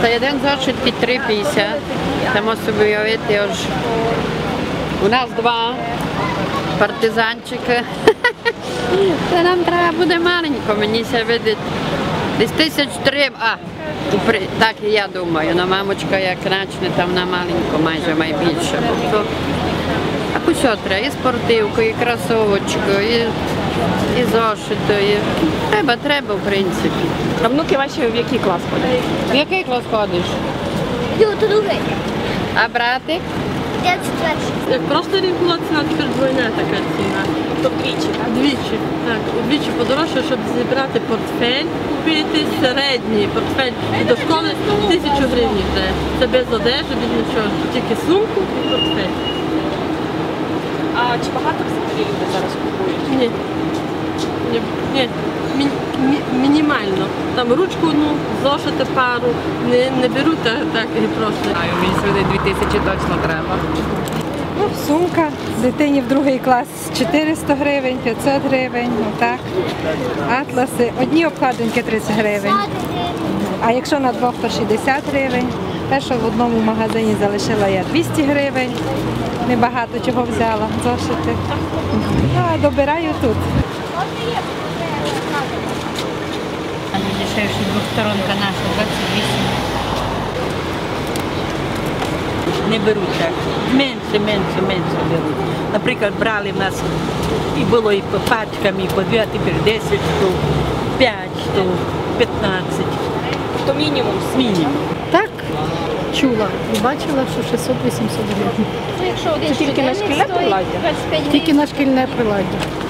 Та один зошит під 3,50. Там собі уявити, аж у нас два партизанчика. Це нам треба буде маленько, мені ся видить. Десь 1003, так і я думаю, но мамочка як начне, там на маленько майже більше. А що треба? І спортивку, і кросовочку, і зошиту. Треба, в принципі. А внуки ваші в який клас ходять? В який клас ходиш? До другий. А братик? Я четвертий. Просто рік була ціна, тепер двойна така ціна. То вдвічі, так? Двічі, так. Удвічі подорожче, щоб зібрати портфель, купити середній портфель до школи 1000 гривень вже. Це без одежі, без нічого, тільки сумку і портфель. А чи багато взагалі люди зараз купують? Ні. Мінімально. Там ручку одну, зошити пару, не беруть так і просто. Мені сюди 2000 точно треба. Ну, сумка дитині в другий клас 400 гривень, 500 гривень, отак. Атласи, одні обкладинки 30 гривень, а якщо на двох, то 60 гривень. Те, що в одному магазині залишила я 200 гривень, небагато чого взяла, зошити. А добираю тут. Дешевше двосторонка наша, 28. Не беруть так. Менше беруть. Наприклад, брали в нас і було і по пачкам, і по 2, а тепер 10 штук, 5 штук, 15. То мінімум. Мінімум. Так, чула і бачила, що 600-800 гривень. Ну, якщо один Це тільки на шкільне приладдя? Тільки на шкільне приладдя.